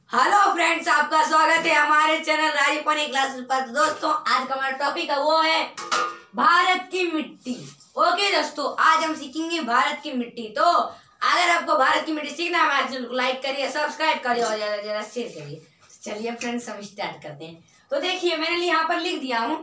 Hello friends, आपका स्वागत है हमारे चैनल राजीव पनी क्लासेस पर। दोस्तों, आज का हमारा टॉपिक है वो है भारत की मिट्टी। ओके दोस्तों, आज हम सीखेंगे भारत की मिट्टी। तो अगर आपको भारत की मिट्टी सीखना है, हमारे चैनल को लाइक करिए, सब्सक्राइब करिए और ज्यादा ज्यादा शेयर करिए। चलिए फ्रेंड्स, हम स्टार्ट करते हैं। तो देखिए, मैंने यहाँ पर लिख दिया हूँ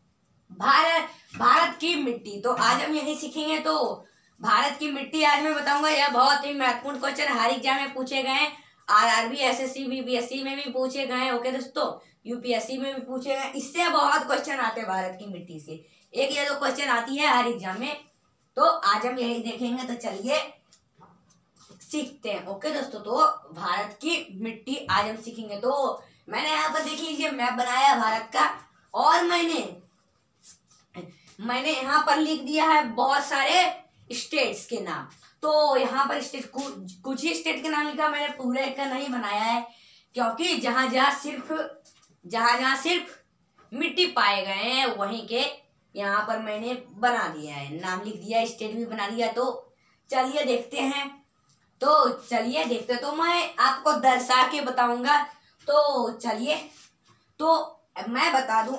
भारत की मिट्टी। तो आज हम यही सीखेंगे। तो भारत की मिट्टी आज मैं बताऊंगा। यह बहुत ही महत्वपूर्ण क्वेश्चन हर एग्जाम में पूछे गए हैं। आरआरबी, एसएससी, बीपीएससी में भी पूछे गए हैं। ओके दोस्तों, यूपीएससी में भी पूछे गए। इससे बहुत क्वेश्चन आते हैं भारत की मिट्टी से। एक या दो क्वेश्चन आती है हर एग्जाम में। तो आज हम यही देखेंगे। तो चलिए सीखते हैं। ओके दोस्तों, तो भारत की मिट्टी आज हम सीखेंगे। तो मैंने यहाँ पर देख लीजिए मैप बनाया भारत का, और मैंने यहाँ पर लिख दिया है बहुत सारे स्टेट्स के नाम। तो यहाँ पर स्टेट कुछ ही स्टेट के नाम लिखा, मैंने पूरे का नहीं बनाया है, क्योंकि जहां जहां सिर्फ मिट्टी पाए गए हैं वहीं के यहाँ पर मैंने बना दिया है, नाम लिख दिया, स्टेट भी बना दिया। तो चलिए देखते हैं। तो मैं आपको दर्शा के बताऊंगा। तो चलिए, तो मैं बता दूं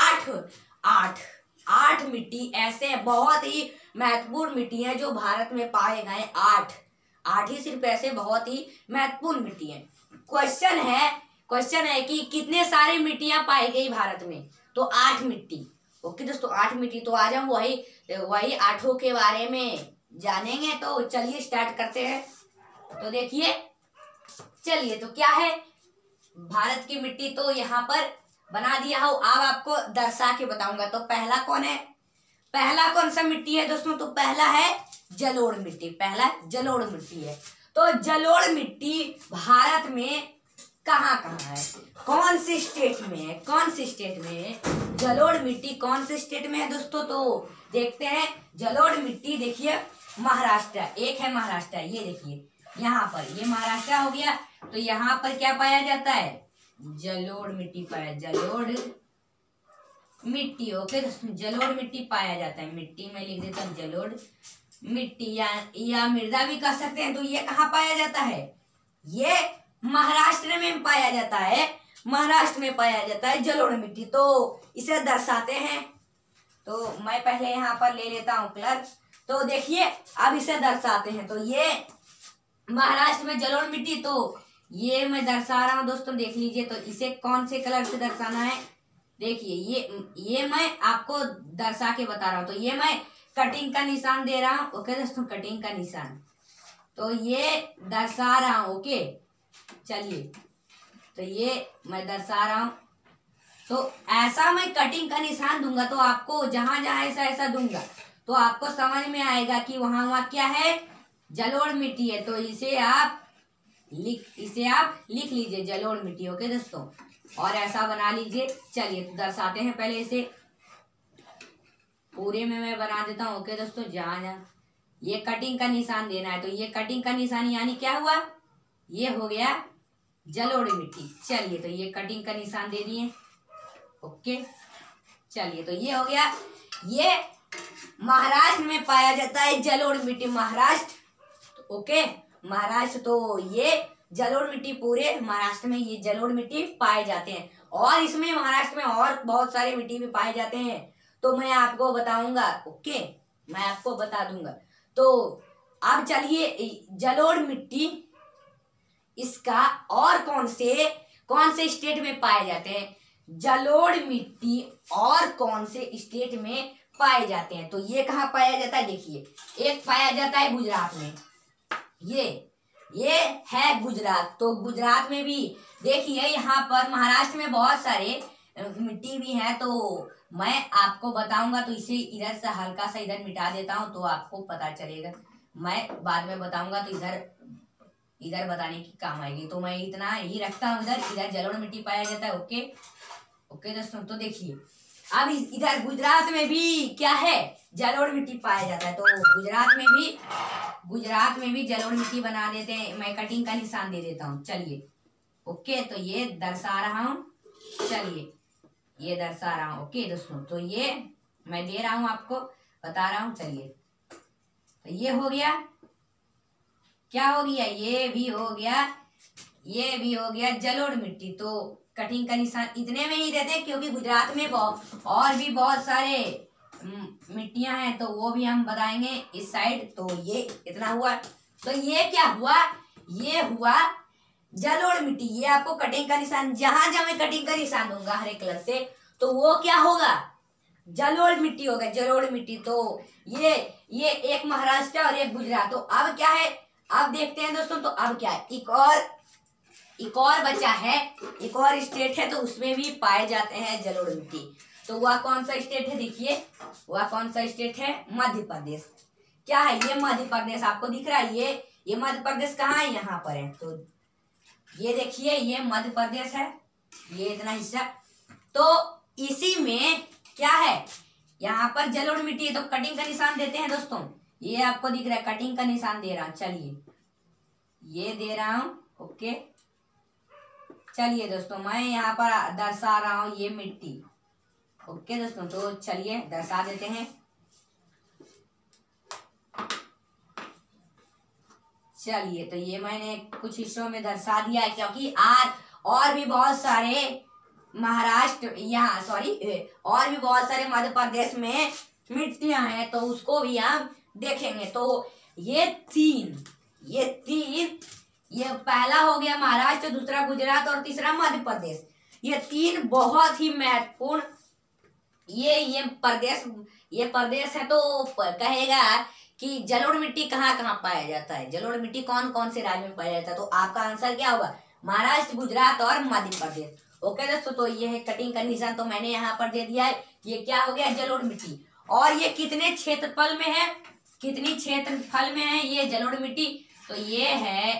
आठ मिट्टी ऐसे बहुत ही महत्वपूर्ण मिट्टी है जो भारत में पाए गए। आठ ही सिर्फ ऐसे बहुत ही महत्वपूर्ण मिट्टी है। क्वेश्चन है कि कितने सारी मिट्टियां पाई गई भारत में। तो 8 मिट्टी। ओके दोस्तों, 8 मिट्टी। तो आज हम वही आठों के बारे में जानेंगे। तो चलिए स्टार्ट करते हैं। तो देखिए, चलिए, तो क्या है भारत की मिट्टी। तो यहाँ पर बना दिया हो। अब आपको दर्शा के बताऊंगा। तो पहला कौन सा मिट्टी है दोस्तों। तो पहला है जलोढ़ मिट्टी। है। तो जलोढ़ मिट्टी भारत में कहाँ है, कौन से स्टेट में है जलोढ़ मिट्टी, कौन से स्टेट में है दोस्तों। तो देखते हैं। जलोढ़ मिट्टी देखिए, महाराष्ट्र, एक है महाराष्ट्र। ये देखिए यहाँ पर, ये महाराष्ट्र हो गया। तो यहाँ पर क्या पाया जाता है, जलोढ़ मिट्टी मिट्टी। ओके दोस्तों, जलोढ़ मिट्टी पाया जाता है। मिट्टी में लिख देता हूँ जलोढ़ मिट्टी, या मृदा भी कह सकते हैं। तो ये कहाँ पाया जाता है, ये महाराष्ट्र में पाया जाता है जलोढ़ मिट्टी। तो इसे दर्शाते हैं। तो मैं पहले यहाँ पर ले लेता हूँ कलर। तो देखिए, अब इसे दर्शाते हैं। तो ये महाराष्ट्र में जलोढ़ मिट्टी, तो ये मैं दर्शा रहा हूँ दोस्तों, देख लीजिए। तो इसे कौन से कलर से दर्शाना है, देखिए ये मैं आपको दर्शा के बता रहा हूँ। तो ये मैं कटिंग का निशान दे रहा हूँ। ओके दोस्तों, कटिंग का निशान। तो ये दर्शा रहा हूँ। ओके, चलिए, तो ये मैं दर्शा रहा हूँ। तो ऐसा मैं कटिंग का निशान दूंगा। तो आपको जहां जहां ऐसा दूंगा तो आपको समझ में आएगा कि वहां क्या है, जलोढ़ मिट्टी है। तो इसे आप लिख लीजिए, जलोढ़ मिट्टी। ओके दोस्तों, और ऐसा बना लीजिए। चलिए, तो दर्शाते हैं। पहले इसे पूरे में मैं बना देता हूँ। ओके दोस्तों, जहां ये कटिंग का निशान देना है। तो ये कटिंग का निशान यानी क्या हुआ, ये हो गया जलोढ़ मिट्टी। चलिए, तो ये कटिंग का निशान दे दिए। ओके, चलिए, तो ये हो गया। ये महाराष्ट्र में पाया जाता है जलोढ़ मिट्टी, महाराष्ट्र। ओके, महाराष्ट्र। तो ये जलोढ़ मिट्टी, पूरे महाराष्ट्र में ये जलोढ़ मिट्टी पाए जाते हैं। और इसमें महाराष्ट्र में और बहुत सारे मिट्टी भी पाए जाते हैं। तो मैं आपको बताऊंगा। ओके, मैं आपको बता दूंगा। तो अब चलिए, जलोढ़ मिट्टी इसका और कौन से स्टेट में पाए जाते हैं, जलोढ़ मिट्टी और कौन से स्टेट में पाए जाते हैं। तो ये कहाँ पाया जाता है, देखिए, एक पाया जाता है गुजरात में। ये है गुजरात। तो गुजरात में भी देखिए, यहाँ पर महाराष्ट्र में बहुत सारे मिट्टी भी है। तो मैं आपको बताऊंगा। तो इसे इधर से हल्का सा इधर मिटा देता हूँ, तो आपको पता चलेगा। मैं बाद में बताऊंगा तो इधर बताने की काम आएगी। तो मैं इतना ही रखता हूँ। इधर जलोढ़ मिट्टी पाया जाता है। ओके दोस्तों, तो देखिए, अब इधर गुजरात में भी क्या है, जलोढ़ मिट्टी पाया जाता है। तो गुजरात में भी जलोढ़ मिट्टी बना देते हैं। मैं कटिंग का निशान दे देता हूँ। चलिए, ओके, तो ये दर्शा रहा हूँ। चलिए, ये दर्शा रहा हूँ। ओके दोस्तों, तो ये मैं दे रहा हूँ, आपको बता रहा हूँ। चलिए, तो ये हो गया, क्या हो गया, ये भी हो गया ये भी हो गया जलोढ़ मिट्टी। तो कटिंग का निशान इतने में ही देते हैं, क्योंकि गुजरात में और भी बहुत सारे मिट्टियां हैं, तो वो भी हम बताएंगे इस साइड। तो ये इतना हुआ। तो ये क्या हुआ, ये हुआ जलोढ़ मिट्टी। ये आपको कटिंग का निशान, जहां जहां मैं कटिंग का निशान दूंगा हरे कलर से, तो वो क्या होगा, जलोढ़ मिट्टी होगा, जलोढ़ मिट्टी। तो ये एक महाराष्ट्र और एक गुजरात। तो अब क्या है, अब देखते हैं दोस्तों। तो अब क्या है, एक और बचा है, एक और स्टेट है, तो उसमें भी पाए जाते हैं जलोढ़ मिट्टी। तो वह कौन सा स्टेट है, देखिए वह कौन सा स्टेट है, मध्य प्रदेश। क्या है ये, मध्य प्रदेश आपको दिख रहा है। ये मध्य प्रदेश कहाँ है, यहाँ पर है। तो ये देखिए ये मध्य प्रदेश है, ये इतना हिस्सा। तो इसी में क्या है, यहाँ पर जलोढ़ मिट्टी है, तो कटिंग का निशान देते हैं दोस्तों। ये आपको दिख रहा है, कटिंग का निशान दे रहा हूं। चलिए ये दे रहा हूं, ओके। चलिए दोस्तों मैं यहाँ पर दर्शा रहा हूं ये मिट्टी, ओके दोस्तों। तो चलिए दर्शा देते हैं। चलिए तो ये मैंने कुछ हिस्सों में दर्शा दिया है, क्योंकि आज और भी बहुत सारे महाराष्ट्र यहाँ और भी बहुत सारे मध्य प्रदेश में मिट्टियां हैं, तो उसको भी हम देखेंगे। तो ये तीन ये पहला हो गया महाराष्ट्र, दूसरा गुजरात और तीसरा मध्य प्रदेश। ये तीन बहुत ही महत्वपूर्ण ये प्रदेश है। तो कहेगा कि जलोढ़ मिट्टी कहाँ कहाँ पाया जाता है, जलोढ़ मिट्टी कौन कौन से राज्य में पाया जाता है। तो आपका आंसर क्या होगा, महाराष्ट्र, गुजरात और मध्य प्रदेश। ओके दोस्तों, तो ये है कटिंग का निशान, तो मैंने यहाँ पर दे दिया है। ये क्या हो गया, जलोढ़ मिट्टी। और ये कितने क्षेत्रफल में है, कितनी क्षेत्रफल में है ये जलोढ़ मिट्टी, तो ये है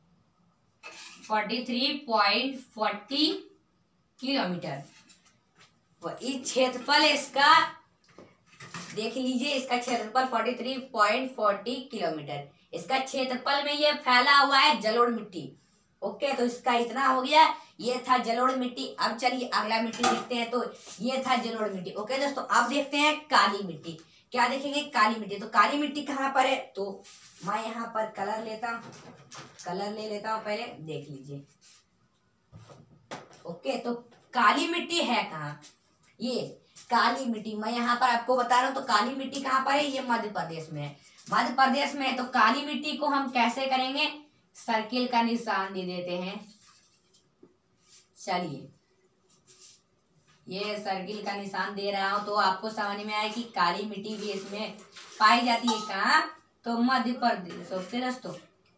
43.40 किलोमीटर। इस क्षेत्रफल इसका देख लीजिए, इसका क्षेत्रफल 43.40 किलोमीटर इसका क्षेत्रफल में ये फैला हुआ है जलोढ़ मिट्टी। ओके, तो इसका इतना हो गया, ये था जलोढ़ मिट्टी। अब चलिए अगला मिट्टी देखते हैं। तो ये था जलोढ़ मिट्टी। ओके दोस्तों, अब देखते हैं काली मिट्टी। क्या देखेंगे, काली मिट्टी। तो काली मिट्टी कहाँ पर है, तो मैं यहाँ पर कलर लेता हूँ, कलर ले लेता हूँ पहले, देख लीजिए। ओके, तो काली मिट्टी है कहाँ, ये काली मिट्टी मैं यहाँ पर आपको बता रहा हूँ। तो काली मिट्टी कहाँ पर है, ये मध्य प्रदेश में है, मध्य प्रदेश में है। तो काली मिट्टी को हम कैसे करेंगे, सर्किल का निशान दे देते हैं। चलिए ये सर्किल का निशान दे रहा हूं, तो आपको समझ में आए कि काली मिट्टी भी इसमें पाई जाती है। कहाँ, तो मध्य प्रदेश। ओके दोस्तों,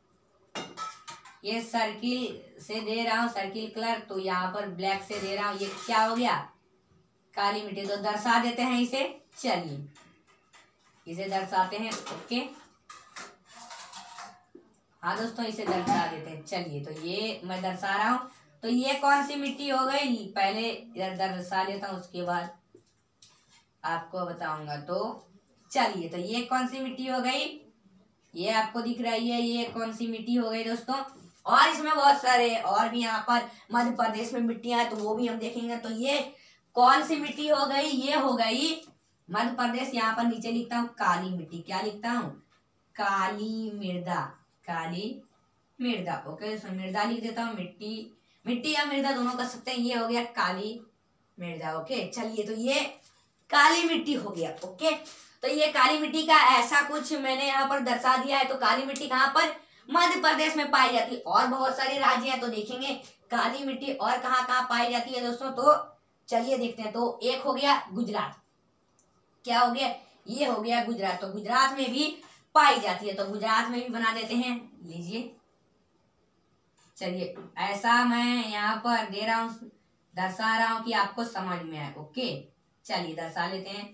ये सर्किल से दे रहा हूँ, सर्किल कलर। तो यहाँ पर ब्लैक से दे रहा हूँ, ये क्या हो गया, काली मिट्टी। तो दर्शा देते हैं इसे। चलिए इसे दर्शाते हैं। ओके हाँ दोस्तों, इसे दर्शा देते हैं। चलिए तो ये मैं दर्शा रहा हूँ। तो ये कौन सी मिट्टी हो गई, पहले इधर दर्शा लेता हूँ, उसके बाद आपको बताऊंगा। तो चलिए, तो ये कौन सी मिट्टी हो गई, ये आपको दिख रही है, ये कौन सी मिट्टी हो गई दोस्तों। और इसमें बहुत सारे और भी यहाँ पर मध्य प्रदेश में मिट्टियां हैं, तो वो भी हम देखेंगे। तो ये कौन सी मिट्टी हो गई, ये हो गई मध्य प्रदेश। यहाँ पर नीचे लिखता हूँ काली मिट्टी, क्या लिखता हूँ, काली मृदा, काली मृदा। ओके, तो मृदा लिख देता हूँ, मिट्टी या मृदा दोनों कर सकते हैं। ये हो गया काली मृदा। ओके, चलिए तो ये काली मिट्टी हो गया। ओके, तो ये काली मिट्टी का ऐसा कुछ मैंने यहाँ पर दर्शा दिया है। तो काली मिट्टी कहाँ पर, मध्य प्रदेश में पाई जाती है। और बहुत सारे राज्य हैं, तो देखेंगे काली मिट्टी और कहाँ कहाँ पाई जाती है दोस्तों। तो चलिए देखते हैं। तो एक हो गया गुजरात, क्या हो गया, ये हो गया गुजरात। तो गुजरात में भी पाई जाती है, तो गुजरात में भी बना देते हैं। लीजिए, चलिए ऐसा मैं यहाँ पर दे रहा हूँ, दर्शा रहा हूँ कि आपको समझ में आए। ओके, चलिए दर्शा लेते हैं।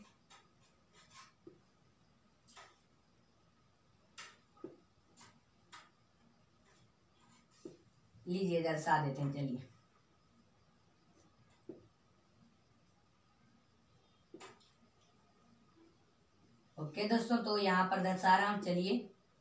लीजिए दर्शा देते हैं। चलिए ओके दोस्तों, तो यहाँ पर दर्शा रहा हूँ। चलिए,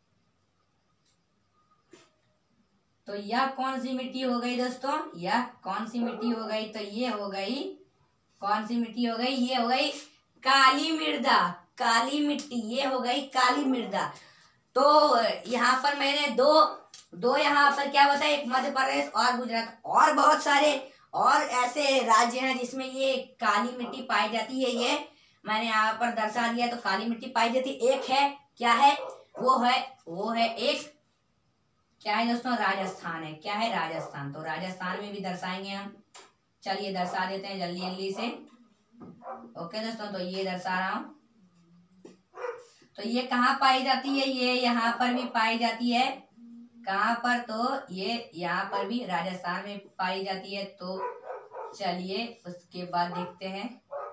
तो यह कौन सी मिट्टी हो गई दोस्तों, यह कौन सी मिट्टी हो गई, तो ये हो गई, कौन सी मिट्टी हो गई, ये हो गई काली मृदा, काली मिट्टी, ये हो गई काली मृदा। तो यहाँ पर मैंने दो दो यहाँ पर क्या होता है, एक मध्य प्रदेश और गुजरात, और बहुत सारे और ऐसे राज्य हैं जिसमें ये काली मिट्टी पाई जाती है। ये मैंने यहाँ पर दर्शा दिया, तो काली मिट्टी पाई जाती है। एक है, क्या है, वो है एक, क्या है दोस्तों, राजस्थान है। क्या है, राजस्थान। तो राजस्थान में भी दर्शाएंगे हम। चलिए दर्शा देते हैं जल्दी जल्दी से। ओके दोस्तों, तो ये दर्शा रहा हूं। तो ये कहाँ पाई जाती है, ये यहाँ पर भी पाई जाती है। कहाँ पर, तो ये यहाँ पर भी राजस्थान में पाई जाती है। तो चलिए उसके बाद देखते हैं।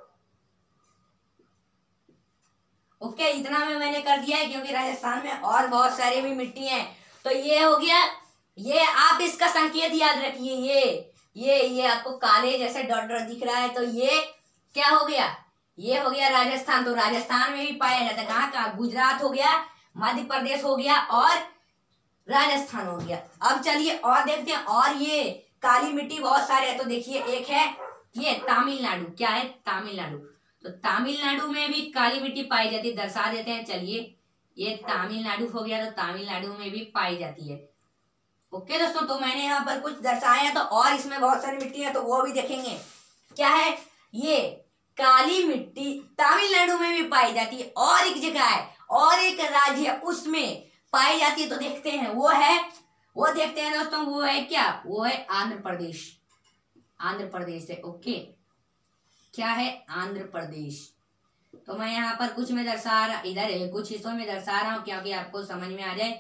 ओके, इतना में मैंने कर दिया है, क्योंकि राजस्थान में और बहुत सारी भी मिट्टी है। तो ये हो गया, ये आप इसका संकेत याद रखिए। ये आपको काले जैसे डॉट डॉट दिख रहा है, तो ये क्या हो गया, ये हो गया राजस्थान। तो राजस्थान में भी पाया जाता है। कहाँ का, गुजरात हो गया, मध्य प्रदेश हो गया और राजस्थान हो गया। अब चलिए और देखते हैं। और ये काली मिट्टी बहुत सारे है। तो देखिए, एक है ये तमिलनाडु। क्या है, तमिलनाडु। तो तमिलनाडु में भी काली मिट्टी पाई जाती है, दर्शा देते हैं। चलिए, ये तमिलनाडु हो गया, तो तमिलनाडु में भी पाई जाती है। ओके दोस्तों, तो मैंने यहाँ पर कुछ दर्शाए हैं, तो और इसमें बहुत सारी मिट्टी है, तो वो भी देखेंगे। क्या है, ये काली मिट्टी तमिलनाडु में भी पाई जाती है, और एक जगह है और एक राज्य है उसमें पाई जाती है। तो देखते हैं, वो देखते हैं दोस्तों। वो है क्या, वो है आंध्र प्रदेश। आंध्र प्रदेश है। ओके, क्या है, आंध्र प्रदेश। तो मैं यहाँ पर कुछ में दर्शा रहा, इधर कुछ हिस्सों में दर्शा रहा हूँ, क्योंकि आपको समझ में आ जाए।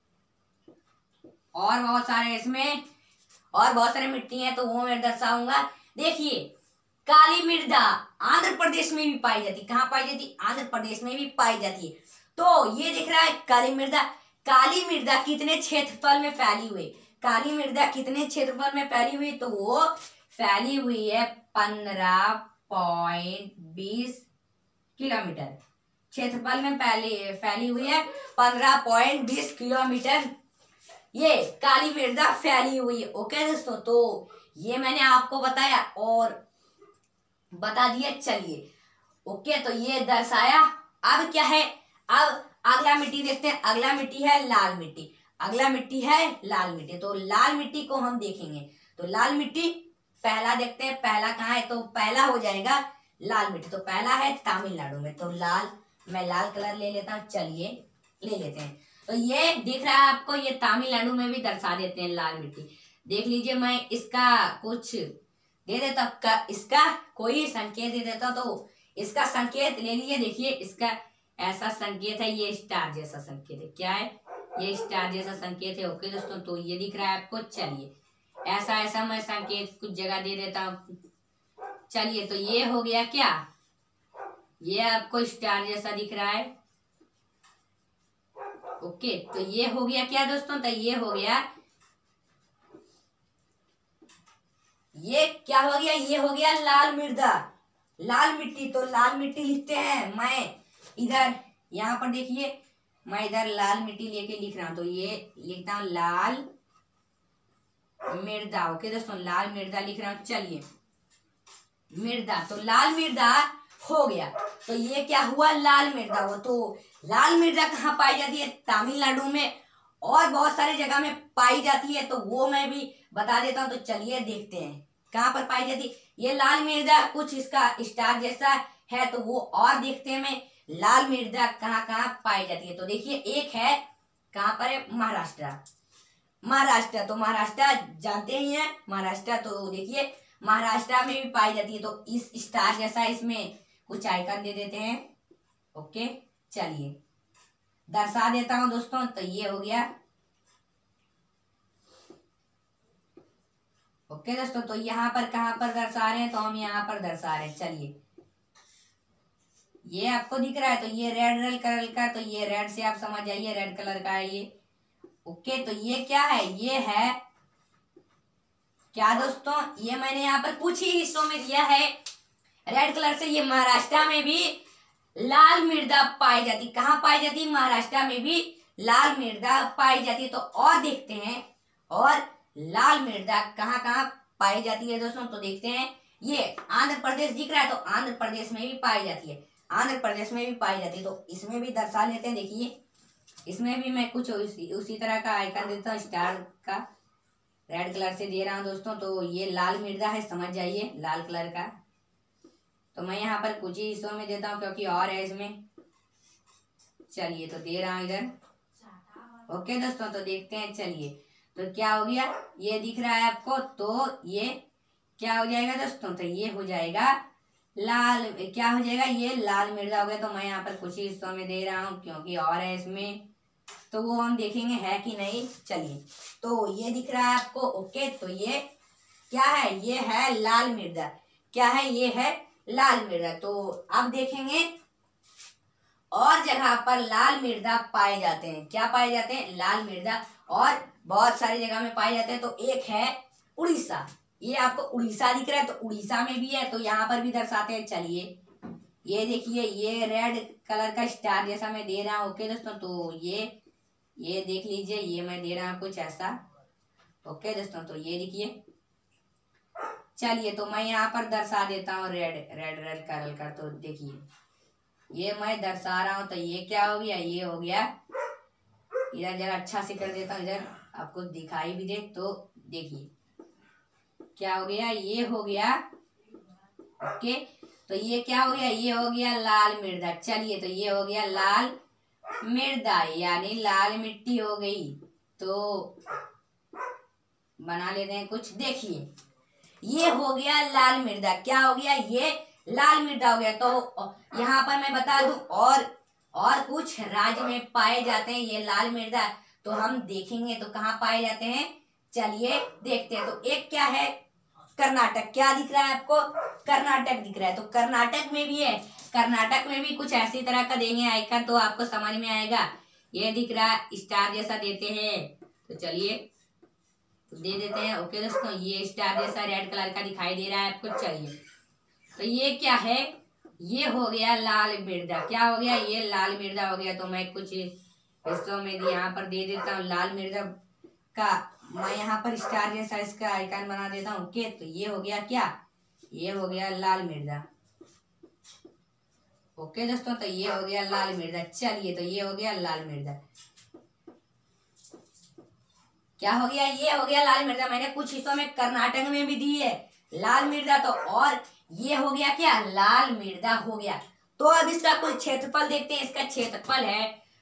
और बहुत सारे इसमें और बहुत सारे मिट्टी है, तो वो मैं दर्शाऊंगा। देखिए, काली मृदा आंध्र प्रदेश में भी पाई जाती है। कहाँ पाई जाती है, आंध्र प्रदेश में भी पाई जाती है। तो ये दिख रहा है काली मृदा। काली मृदा कितने क्षेत्रफल में फैली हुई, काली मृदा कितने क्षेत्रफल में फैली हुई, तो वो फैली हुई है 15.20 किलोमीटर क्षेत्रफल में फैली हुई है। 15.20 किलोमीटर ये काली मृदा फैली हुई है। ओके दोस्तों, तो ये मैंने आपको बताया और बता दिया। चलिए, ओके, तो ये दर्शाया। अब क्या है, अब अगला मिट्टी देखते हैं। अगला मिट्टी है लाल मिट्टी। अगला मिट्टी है लाल मिट्टी। तो लाल मिट्टी को हम देखेंगे। तो लाल मिट्टी पहला देखते हैं, पहला कहाँ है, तो पहला हो जाएगा लाल मिट्टी। तो पहला है तमिलनाडु में। तो लाल, मैं लाल कलर ले लेता हूँ। चलिए ले लेते हैं। तो ये दिख रहा है आपको, ये तमिलनाडु में भी दर्शा देते हैं लाल मिट्टी। देख लीजिए, मैं इसका कुछ दे देता, इसका कोई संकेत दे देता। तो इसका संकेत ले लीजिए। देखिए, इसका ऐसा संकेत है, ये स्टार जैसा संकेत है। क्या है, ये स्टार जैसा संकेत है। ओके दोस्तों, तो ये दिख रहा है आपको। चलिए, ऐसा मैं संकेत कुछ जगह दे देता हूँ। चलिए, तो ये हो गया क्या, ये आपको स्टार जैसा दिख रहा है। ओके, तो ये हो गया क्या दोस्तों, तो ये हो गया, ये क्या हो गया, ये हो गया लाल मृदा, लाल मिट्टी। तो लाल मिट्टी लिखते हैं। मैं इधर यहाँ पर देखिए, मैं इधर लाल मिट्टी लेके लिख रहा हूं। तो ये लिखता हूँ लाल मृदा। ओके दोस्तों, लाल मृदा लिख रहा हूं। चलिए, मृदा, तो लाल मृदा हो गया। तो ये क्या हुआ, लाल मृदा हुआ। तो लाल मृदा कहाँ पाई जाती है, तमिलनाडु में और बहुत सारे जगह में पाई जाती है। तो वो मैं भी बता देता हूँ। तो चलिए देखते हैं कहाँ पर पाई जाती है। ये लाल मृदा कुछ इसका स्टार जैसा है, तो वो और देखते हैं मैं लाल मृदा कहाँ कहाँ पाई जाती है। तो देखिए, एक है कहाँ पर है, महाराष्ट्र। महाराष्ट्र, तो महाराष्ट्र जानते ही हैं, महाराष्ट्र। तो देखिए, महाराष्ट्र में भी पाई जाती है। तो इस स्टार जैसा इसमें कुछ आइकन दे देते हैं। ओके, चलिए दर्शा देता हूं दोस्तों। तो ये हो गया। ओके दोस्तों, तो यहाँ पर कहाँ पर दर्शा रहे हैं, तो हम यहाँ पर दर्शा रहे हैं। चलिए, ये आपको दिख रहा है। तो ये रेड कलर का, तो ये रेड से आप समझ जाइए, रेड कलर का है ये। ओके, तो ये क्या है, ये है क्या दोस्तों, ये मैंने यहाँ पर कुछ ही हिस्सों में दिया है रेड कलर से। ये महाराष्ट्र में भी लाल मृदा पाई जाती। कहाँ पाई जाती, महाराष्ट्र में भी लाल मृदा पाई जाती है। तो और देखते हैं, और लाल मृदा कहाँ कहाँ पाई जाती है दोस्तों। तो देखते हैं, ये आंध्र प्रदेश दिख रहा है। तो आंध्र प्रदेश में भी पाई जाती है, आंध्र प्रदेश में भी पाई जाती है। तो इसमें भी दर्शा लेते हैं। देखिए, इसमें भी मैं कुछ उसी तरह का आइकन देता हूँ, स्टार का रेड कलर से दे रहा हूँ दोस्तों। तो ये लाल मिर्दा है, समझ जाइए, लाल कलर का। तो मैं यहाँ पर कुछ ही हिस्सों में देता हूँ क्योंकि और है इसमें। चलिए तो दे रहा हूँ इधर। ओके दोस्तों, तो देखते हैं। चलिए तो क्या हो गया, ये दिख रहा है आपको। तो ये क्या हो जाएगा दोस्तों, तो ये हो जाएगा लाल, क्या हो जाएगा, ये लाल मिर्दा हो गया। तो मैं यहाँ पर कुछ ही हिस्सों में दे रहा हूँ क्योंकि और है इसमें, तो वो हम देखेंगे है कि नहीं। चलिए तो ये दिख रहा है आपको। ओके, तो ये क्या है, ये है लाल मिर्दा। क्या है, ये है लाल मिर्दा। तो अब देखेंगे और जगह पर लाल मिर्दा पाए जाते हैं। क्या पाए जाते हैं, लाल मिर्दा, और बहुत सारी जगह में पाए जाते हैं। तो एक है उड़ीसा, ये आपको उड़ीसा दिख रहा है, तो उड़ीसा में भी है, तो यहाँ पर भी दर्शाते हैं। चलिए ये देखिए, ये रेड कलर का स्टार जैसा मैं दे रहा हूँ। ओके दोस्तों, तो ये देख लीजिए, ये मैं दे रहा हूँ कुछ ऐसा। ओके दोस्तों, तो ये देखिए। चलिए तो मैं यहाँ पर दर्शा देता हूँ रेड रेड रेड कलर का। तो देखिए ये मैं दर्शा रहा हूँ। तो ये क्या हो गया, ये हो गया, इधर जरा अच्छा से कर देता हूँ, इधर आपको दिखाई भी दे। तो देखिए क्या हो गया, ये हो गया। ओके, तो ये क्या हो गया, ये हो गया लाल मिर्दा। चलिए तो ये हो गया लाल मिर्दा, यानी लाल मिट्टी हो गई। तो बना लेते हैं कुछ। देखिए ये हो गया लाल मिर्दा। क्या हो गया, ये लाल मिर्दा हो गया। तो यहाँ पर मैं बता दूं और कुछ राज्य में पाए जाते हैं ये लाल मिर्दा। तो हम देखेंगे तो कहाँ पाए जाते हैं, चलिए देखते हैं। तो एक क्या है, कर्नाटक। क्या दिख रहा है आपको, कर्नाटक दिख रहा है। तो कर्नाटक में भी है, कर्नाटक में भी कुछ ऐसी तरह का देंगे आइकन, तो आपको समझ में आएगा। ये दिख रहा है, स्टार जैसा देते हैं। तो चलिए तो दे देते हैं। ओके दोस्तों, ये स्टार जैसा रेड कलर का दिखाई दे रहा है आपको। चलिए तो ये क्या है, ये हो गया लाल मिर्दा। क्या हो गया, ये लाल मिर्दा हो गया। तो मैं कुछ हिस्सों में यहाँ पर दे देता हूँ लाल मिर्दा का। मैं यहाँ पर स्टार जैसा इसका आइकन बना देता हूँ। ओके, तो ये हो गया क्या, ये हो गया लाल मिर्दा। ओके दोस्तों, तो ये हो गया लाल मिर्दा। चलिए तो ये हो गया लाल मिर्दा। क्या हो गया, ये हो गया लाल मिर्दा। मैंने कुछ हिस्सों में कर्नाटक में भी दी है लाल मिर्दा। तो और ये हो गया क्या, लाल मिर्दा हो गया। तो अब इसका कुल क्षेत्रफल देखते हैं। इसका क्षेत्रफल है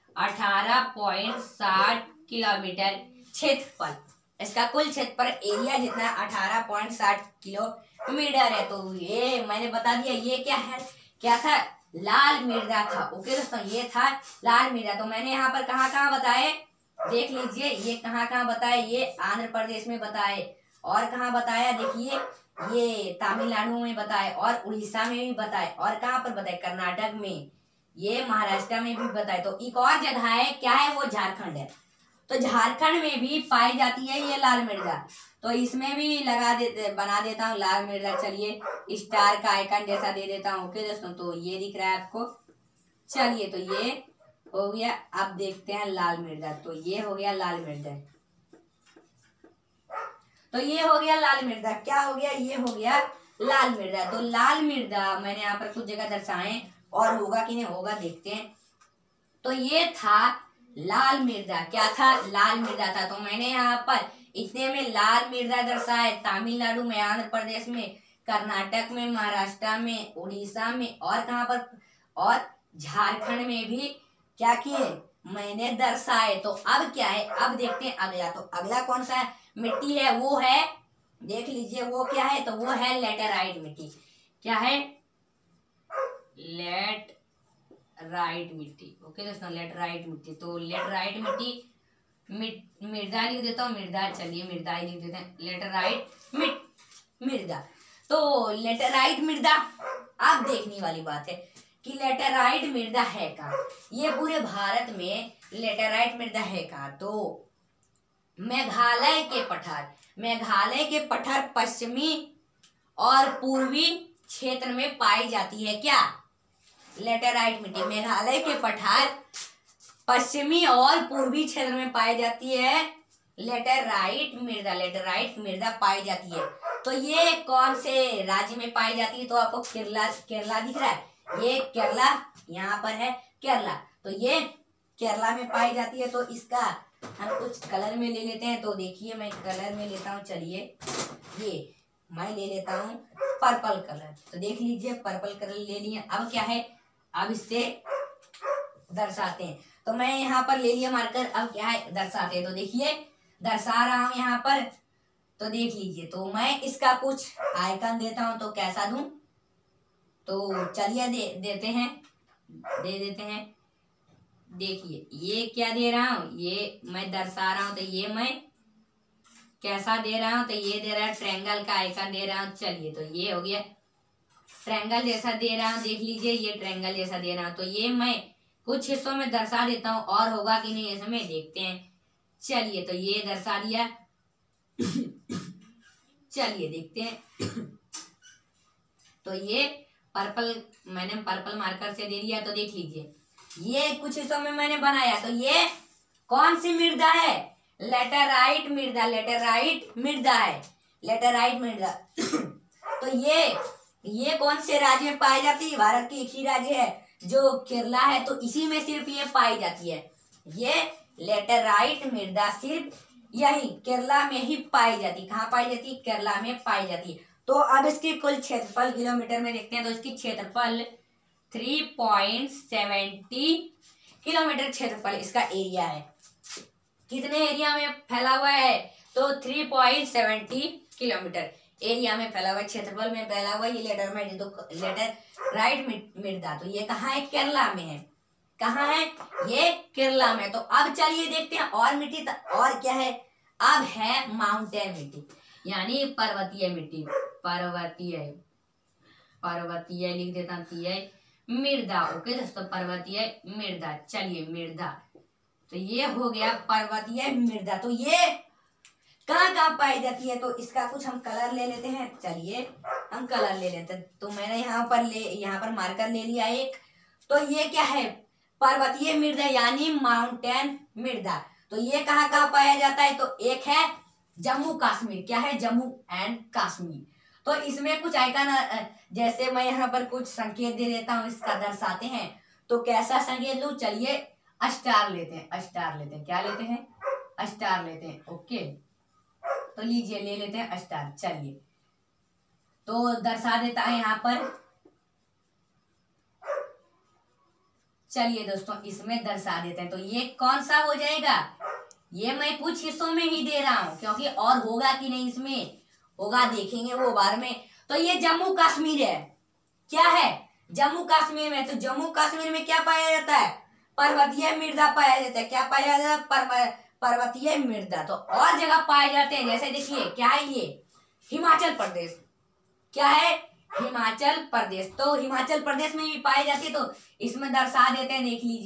18.60 किलोमीटर क्षेत्रफल। इसका कुल क्षेत्रफल एरिया जितना 18.60 किलोमीटर है। तो ये मैंने बता दिया, ये क्या है, क्या था, लाल मिर्दा था। ओके दोस्तों, ये था लाल मिर्दा। तो मैंने यहाँ पर कहाँ कहाँ बताए, देख लीजिए, ये कहाँ कहाँ बताए, ये आंध्र प्रदेश में बताए, और कहाँ बताया, देखिए ये तमिलनाडु में बताए, और उड़ीसा में भी बताए, और कहाँ पर बताए, कर्नाटक में, ये महाराष्ट्र में भी बताए। तो एक और जगह है, क्या है, वो झारखंड है। तो झारखंड में भी पाई जाती है ये लाल मिर्दा। तो इसमें भी बना देता हूँ लाल मिर्दा। चलिए स्टार का आइकन जैसा दे देता हूँ। ओके दोस्तों, तो ये दिख रहा है आपको। चलिए तो ये हो गया। अब देखते हैं लाल मिर्दा। तो ये हो गया लाल मिर्दा। तो ये हो गया लाल मिर्दा। क्या हो गया, ये हो गया लाल मिर्दा। तो लाल मिर्दा मैंने यहाँ पर कुछ जगह दर्शाए, और होगा कि नहीं होगा देखते हैं। तो ये था लाल मिर्दा। क्या था, लाल मिर्दा था। तो मैंने यहाँ पर इतने में लाल मिर्दा दर्शाए, तमिलनाडु में, आंध्र प्रदेश में, कर्नाटक में, महाराष्ट्र में, उड़ीसा में, और कहाँ पर, और झारखंड में भी क्या किए, मैंने दर्शाए। तो अब क्या है, अब देखते हैं अगला। तो अगला कौन सा मिट्टी है, वो है, देख लीजिए वो क्या है, तो वो है लेटेराइट मिट्टी। क्या है, लेटराइट मिट्टी। ओके दोस्तों, लेटराइट मिट्टी। तो लेटराइट मिट्टी, मृदा लिख देता हूँ, मृदा। चलिए मृदा ही लिख देते हैं, लेटराइट मृदा। तो लेटराइट मृदा, अब देखने वाली बात है कि लेटराइट मृदा है कहाँ। ये पूरे भारत में लेटराइट मृदा है कहाँ। तो मेघालय के पठार पश्चिमी और पूर्वी क्षेत्र में पाई जाती है। क्या, लेटराइट मिट्टी मेघालय के पठार पश्चिमी और पूर्वी क्षेत्र में पाई जाती है लेटराइट मृदा पाई जाती है। तो ये कौन से राज्य में पाई जाती है, तो आपको केरला दिख रहा है, ये केरला यहाँ पर है, केरला। तो ये केरला में पाई जाती है। तो इसका हम कुछ कलर में ले लेते हैं। तो देखिए मैं कलर में लेता हूँ, चलिए ये मैं ले लेता हूँ पर्पल कलर। तो देख लीजिए पर्पल कलर ले लिए। अब क्या है, अब इससे दर्शाते हैं। तो मैं यहाँ पर ले लिया मार्कर, अब क्या है दर्शाते हैं। तो देखिए दर्शा रहा हूँ यहाँ पर, तो देख लीजिए। तो मैं इसका कुछ आइकन देता हूँ, तो कैसा दूं, तो चलिए देते हैं, दे देते हैं। देखिए ये क्या दे रहा हूँ, ये मैं दर्शा रहा हूँ। तो ये मैं कैसा दे रहा हूँ, तो ये दे रहा है ट्रायंगल का आइकन दे रहा हूँ। चलिए तो ये हो गया ट्रायंगल जैसा दे रहा हूँ, देख लीजिए ये ट्रायंगल जैसा दे रहा हूँ। तो ये मैं कुछ हिस्सों में दर्शा देता हूँ, और होगा कि नहीं इसमें देखते हैं। चलिए तो ये दर्शा दिया। चलिए देखते हैं। तो ये पर्पल मैंने पर्पल मार्कर से दे दिया। तो देख लीजिए ये कुछ हिस्सों में मैंने बनाया। तो ये कौन सी मृदा है, लेटेराइट मृदा, लेटेराइट मृदा है, लेटेराइट मृदा। तो ये कौन से राज्य में पाई जाती है, भारत की एक ही राज्य है जो केरला है। तो इसी में सिर्फ ये पाई जाती है। ये लेटेराइट मृदा सिर्फ यही केरला में ही पाई जाती। कहाँ पाई जाती है, केरला में पाई जाती है। तो अब इसकी कुल क्षेत्रफल किलोमीटर में देखते हैं। तो इसकी क्षेत्रफल 3.70 किलोमीटर क्षेत्रफल इसका एरिया है। कितने एरिया में फैला हुआ है, तो 3.70 किलोमीटर एरिया में फैला हुआ है, क्षेत्रफल में फैला हुआ है। ये लेटेराइट मृदा, तो ये कहाँ है, केरला में है। कहाँ है, ये केरला में। तो अब चलिए देखते हैं और मिट्टी, और क्या है, अब है माउंटेन मिट्टी, यानी पर्वतीय मिट्टी। पर्वतीय लिख देता हूँ, मृदा। ओके दोस्तों, पर्वतीय मृदा। चलिए मृदा, तो ये हो गया पर्वतीय मृदा। तो ये कहाँ कहाँ पाई जाती है, तो इसका कुछ हम कलर ले लेते हैं। चलिए हम कलर ले लेते हैं। तो मैंने यहाँ पर मार्कर ले लिया एक। तो ये क्या है, पर्वतीय मृदा यानी माउंटेन मृदा। तो ये कहाँ कहाँ पाया जाता है, तो एक है जम्मू कश्मीर। क्या है, जम्मू एंड कश्मीर। तो इसमें कुछ आइकन, जैसे मैं यहाँ पर कुछ संकेत दे देता हूँ, इसका दर्शाते हैं। तो कैसा संकेत लूं, चलिए स्टार लेते हैं, स्टार लेते हैं। क्या लेते हैं, स्टार लेते हैं। ओके तो लीजिए ले लेते हैं स्टार। चलिए तो दर्शा देता है यहाँ पर। चलिए दोस्तों इसमें दर्शा देते हैं। तो ये कौन सा हो जाएगा, ये मैं कुछ हिस्सों में ही दे रहा हूँ, क्योंकि और होगा कि नहीं इसमें, होगा देखेंगे वो बार में। तो ये जम्मू कश्मीर है। क्या है, जम्मू कश्मीर में। तो जम्मू कश्मीर में क्या पाया जाता है, पर्वतीय मृदा पाया जाता है। क्या पाया जाता है, पर्वतीय मृदा। तो और जगह पाए जाते हैं, जैसे देखिए क्या है, ये हिमाचल प्रदेश। क्या है, हिमाचल प्रदेश। तो हिमाचल प्रदेश में भी पाई जाती है। तो इसमें दर्शा देते हैं, देख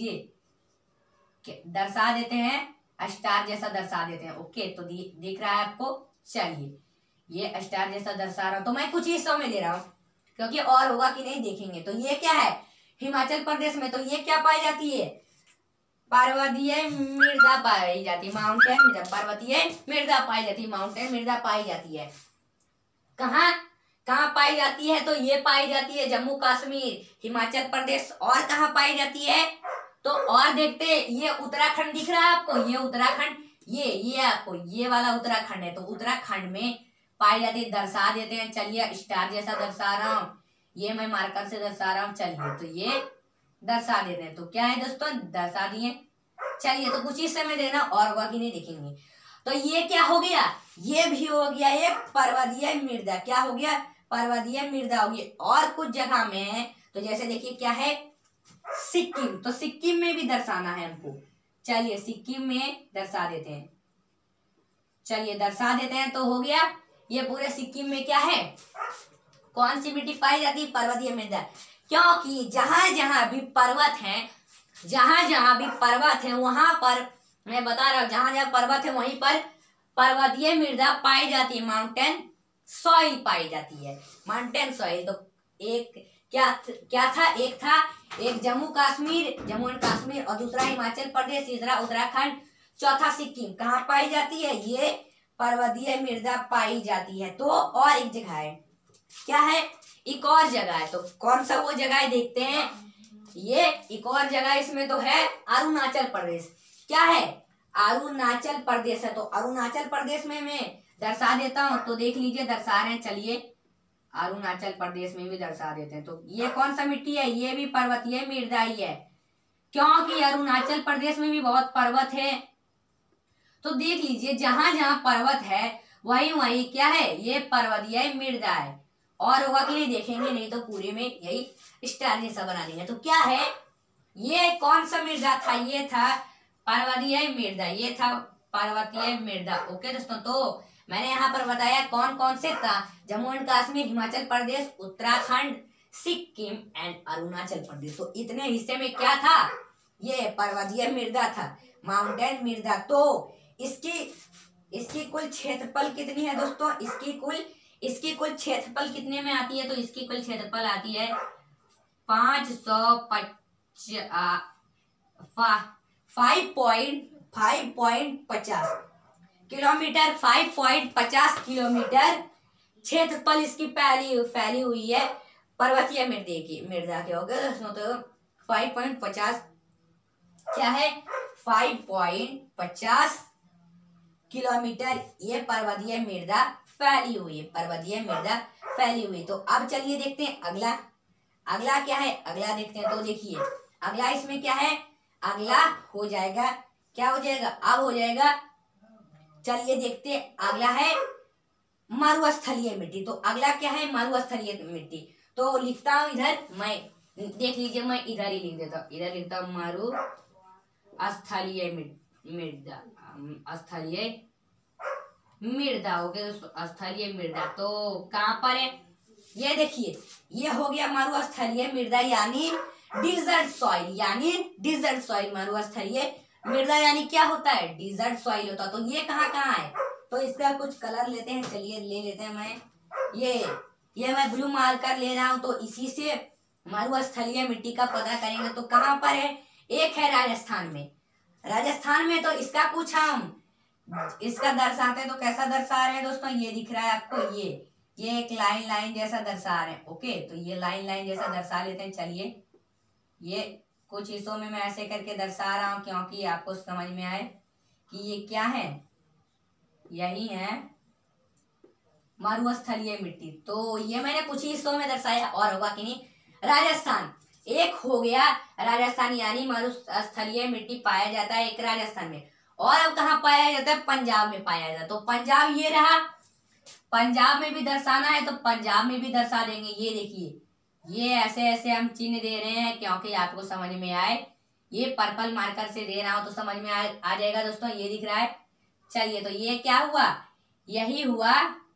लीजिए दर्शा देते हैं, स्टार जैसा दर्शा देते हैं। ओके तो दिख रहा है आपको। चलिए ये स्टार जैसा दर्शा रहा हूं। तो मैं कुछ हिस्सों में दे रहा हूँ, क्योंकि और होगा कि नहीं देखेंगे। तो ये क्या है, हिमाचल प्रदेश में। तो ये क्या पाई जाती है, पर्वतीय मृदा पाई जाती है, माउंटेन मृदा। पर्वतीय मृदा पाई जाती है, माउंटेन मृदा पाई जाती है। कहाँ कहाँ पाई जाती है, तो ये पाई जाती है जम्मू कश्मीर, हिमाचल प्रदेश। और कहाँ पाई जाती है, तो और देखते, ये उत्तराखंड दिख रहा है आपको, ये उत्तराखंड, ये आपको ये वाला उत्तराखंड है। तो उत्तराखंड में पाई जाती है, दर्शा देते हैं। चलिए स्टार जैसा दर्शा रहा हूँ, ये मैं मार्कर से दर्शा रहा हूँ। चलिए तो ये दर्शा देते हैं। तो क्या है दोस्तों, दर्शा दिए। चलिए तो कुछ हिस्से में देना, और होगा कि नहीं देखेंगे। तो ये क्या हो गया, ये भी हो गया ये पर्वतीय मृदा। क्या हो गया, पर्वतीय मृदा हो गई। और कुछ जगह में, तो जैसे देखिए क्या है, सिक्किम। तो सिक्किम में भी दर्शाना है हमको। चलिए सिक्किम में दर्शा देते हैं। चलिए दर्शा देते हैं। तो हो गया ये पूरे सिक्किम में क्या है, कौन सी मिट्टी पाई जाती है, पर्वतीय मृदा। क्योंकि जहां जहां भी पर्वत हैं, जहां जहां भी पर्वत है, वहां पर मैं बता रहा हूँ, जहां जहां पर्वत है वहीं पर पर्वतीय मृदा पाई जाती है, माउंटेन सॉइल पाई जाती है, माउंटेन सॉइल। तो एक क्या था, एक जम्मू एंड कश्मीर, और दूसरा हिमाचल प्रदेश, तीसरा उत्तराखंड, चौथा सिक्किम। कहाँ पाई जाती है, ये पर्वतीय मृदा पाई जाती है। तो और एक जगह है, क्या है, एक और जगह है। तो कौन सा वो जगह है देखते हैं। ये एक और जगह इसमें तो है अरुणाचल प्रदेश। क्या है? अरुणाचल प्रदेश है। तो अरुणाचल प्रदेश में मैं दर्शा देता हूँ, तो देख लीजिए दर्शा रहे हैं। चलिए अरुणाचल प्रदेश में भी दर्शा देते हैं। तो ये कौन सा मिट्टी है? ये भी पर्वतीय मृदा ही है, क्योंकि अरुणाचल प्रदेश में भी बहुत पर्वत है। तो देख लीजिए जहां जहां पर्वत है वही वही क्या है? ये पर्वतीय मृदा है। और होगा कि नहीं देखेंगे, नहीं तो पूरे में यही स्टार जैसा बना देंगे। तो क्या है? ये कौन सा मृदा था? ये था पर्वतीय मृदा। ये था पर्वतीय मृदा। ओके दोस्तों, तो मैंने यहाँ पर बताया कौन कौन से था। Jammu and Kashmir, Himachal Pradesh, Uttarakhand, Sikkim and Arunachal Pradesh. तो इतने हिस्से में क्या था? ये पर्वतीय मृदा था, माउंटेन मृदा। तो इसकी कुल क्षेत्रफल कितनी है दोस्तों? इसकी कुल क्षेत्रफल कितने में आती है? तो इसकी कुल क्षेत्रफल आती है 550 किलोमीटर। 5.50 किलोमीटर क्षेत्रफल इसकी फैली हुई है पर्वतीय मृदा के। ओके दोस्तों, तो 5.50 क्या है? 5.50 किलोमीटर ये पर्वतीय मृदा फैली हुई है। पर्वतीय मृदा फैली हुई। तो अब चलिए देखते हैं अगला। अगला क्या है? अगला देखते हैं। तो देखिए अगला इसमें क्या है? अगला हो जाएगा, क्या हो जाएगा? अब हो जाएगा। चलिए देखते हैं अगला है मरुस्थलीय मिट्टी। तो अगला क्या है? मरुस्थलीय मिट्टी। तो लिखता हूं इधर, मैं देख लीजिए, मैं इधर ही लिख देता हूँ। इधर लिखता हूँ मरुस्थलीय मृदा। स्थलीय मृदा। ओके दोस्तों, स्थलीय मृदा तो कहाँ पर है? ये देखिए, ये हो गया मरुस्थलीय मृदा, यानी डिजर्ट सॉइल। यानी डिजर्ट सॉइल मरुस्थलीय मृदा यानी क्या होता है? डिजर्ट सॉइल होता है। तो ये कहाँ कहाँ है? तो इसका कुछ कलर लेते हैं। चलिए ले लेते हैं। मैं ये मैं ब्लू मार्कर ले रहा हूँ। तो इसी से मरुस्थलीय मिट्टी का पता करेंगे। तो कहाँ पर है? एक है राजस्थान में। राजस्थान में तो इसका कुछ हम इसका दर्शाते हैं। तो कैसा दर्शा रहे हैं दोस्तों? ये दिख रहा है आपको, ये एक लाइन जैसा दर्शा रहे हैं। ओके, तो ये लाइन जैसा दर्शा लेते हैं। चलिए ये कुछ हिस्सों में मैं ऐसे करके दर्शा रहा हूँ, क्योंकि आपको समझ में आए कि ये क्या है। यही है मरुस्थलीय मिट्टी। तो ये मैंने कुछ ही हिस्सों में दर्शाया, और होगा कि नहीं। राजस्थान एक हो गया, राजस्थान यानी मरुस्थलीय मिट्टी पाया जाता है एक राजस्थान में। और अब कहाँ पाया जाता है? पंजाब में पाया जाता है। तो पंजाब ये रहा। पंजाब में भी दर्शाना है तो पंजाब में भी दर्शा देंगे। ये देखिए, ये ऐसे ऐसे हम चिन्ह दे रहे हैं क्योंकि आपको समझ में आए। ये पर्पल मार्कर से दे रहा हूं तो समझ में आ जाएगा दोस्तों। ये दिख रहा है। चलिए, तो ये क्या हुआ? यही हुआ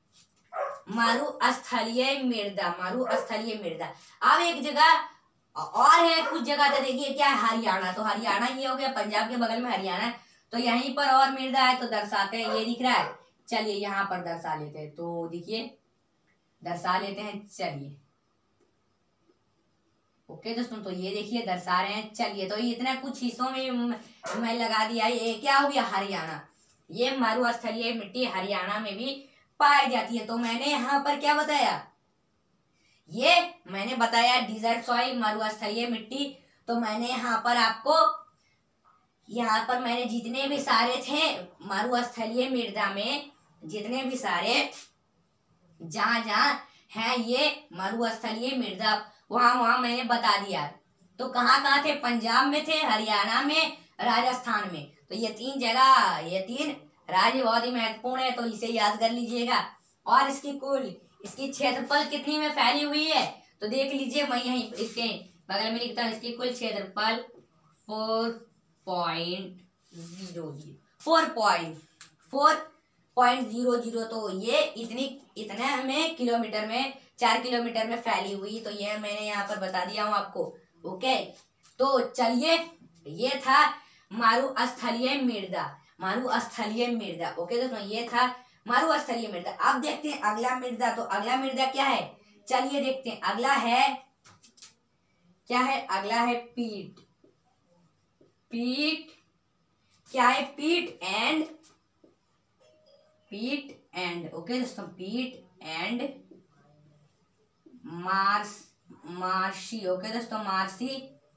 मरुस्थलीय मृदा। मरुस्थलीय मृदा। अब एक जगह और है, कुछ जगह तो देखिए क्या है, हरियाणा। तो हरियाणा ये हो गया, पंजाब के बगल में हरियाणा। तो यहीं पर और मृदा है तो दर्शाते हैं। ये दिख रहा है। चलिए यहाँ पर दर्शा लेते हैं। तो देखिए दर्शा लेते हैं। चलिए ओके दोस्तों, तो ये देखिए दर्शा रहे हैं। चलिए, तो इतना कुछ हिस्सों में मैं लगा दिया। ये क्या हो गया? हरियाणा। ये मरुस्थलीय मिट्टी हरियाणा में भी पाई जाती है। तो मैंने यहाँ पर क्या बताया? ये मैंने बताया डिजर्ट सॉइल, मरुस्थलीय मिट्टी। तो मैंने यहाँ पर आपको, यहाँ पर मैंने जितने भी सारे थे मरुस्थलीय मृदा में, जितने भी सारे जहां जहां है ये मरुस्थलीय मृदा, वहां मैंने बता दिया। तो कहाँ कहाँ थे? पंजाब में थे, हरियाणा में, राजस्थान में। तो ये तीन जगह, ये तीन राज्य बहुत ही महत्वपूर्ण है। तो इसे याद कर लीजिएगा। और इसकी क्षेत्रफल कितनी में फैली हुई है? तो देख लीजिए, मैं यहीं इसके बगल में लिखता हूँ। इसकी कुल क्षेत्रफल 4.00। तो ये इतने में किलोमीटर में, 4 किलोमीटर में फैली हुई। तो ये मैंने यहाँ पर बता दिया हूँ आपको। ओके, तो चलिए, ये था मरुस्थलीय मृदा। मरुस्थलीय मृदा। ओके दोस्तों, ये था मरुस्थलीय मृदा। अब देखते हैं अगला मृदा। तो अगला मृदा क्या है? चलिए देखते हैं। अगला है क्या है? अगला है पीट। क्या है? पीट एंड ओके दोस्तों, पीट एंड मार्शी। ओके दोस्तों, marshy